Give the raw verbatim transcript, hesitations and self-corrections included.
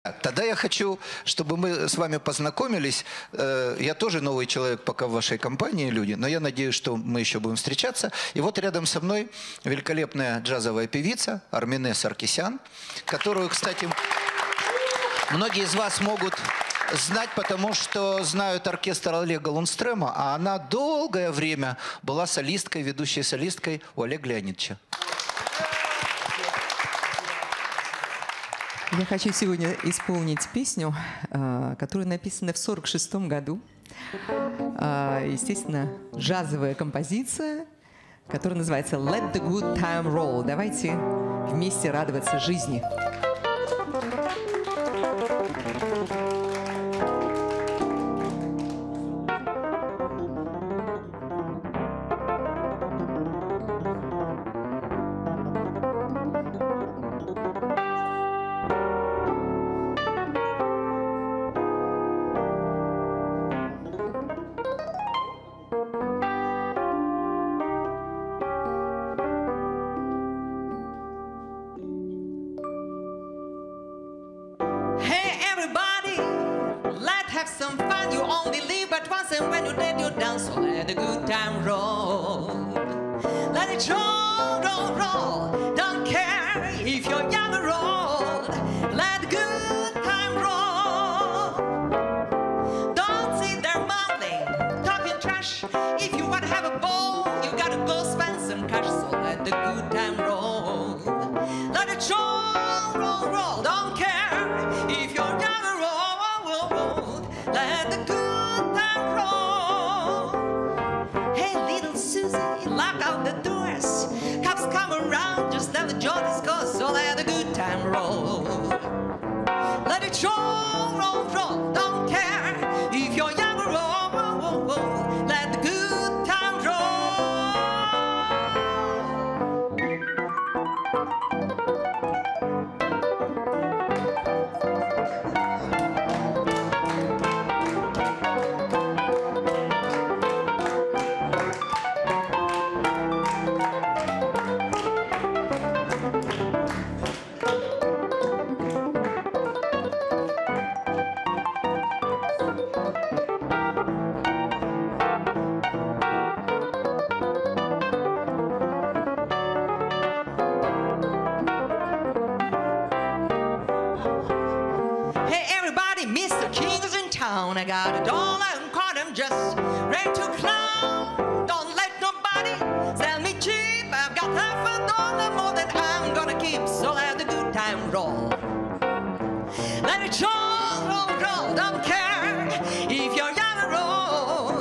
Тогда я хочу, чтобы мы с вами познакомились. Я тоже новый человек пока в вашей компании, люди, но я надеюсь, что мы еще будем встречаться. И вот рядом со мной великолепная джазовая певица Армине Саркисян, которую, кстати, многие из вас могут знать, потому что знают оркестр Олега Лундстрема, а она долгое время была солисткой, ведущей солисткой у Олега Леонидовича. Я хочу сегодня исполнить песню, которая написана в сорок шестом году. Естественно, джазовая композиция, которая называется «Let the good time roll». Давайте вместе радоваться жизни. Have some fun, you only live but once, and when you're dead, you're done. So let the good time roll. Let it roll, roll, roll. Don't care if you're young or old. Let the good time roll. Don't sit there mumbling, talking trash. If you want to have a ball, you gotta go spend some cash. So let the good time roll. Let it roll, roll, roll. Don't care if you're young or old. Let the good time roll. Hey, little Susie, lock out the doors. Cops come around, just let the joy discuss. So let the good time roll. Let it roll, roll, roll. Don't care if you're young or old. Let the good time roll. I got a dollar and caught him just ready to clown. Don't let nobody sell me cheap. I've got half a dollar more than I'm gonna keep. So let the good time roll. Let it roll, roll, roll. Don't care if you're young or old.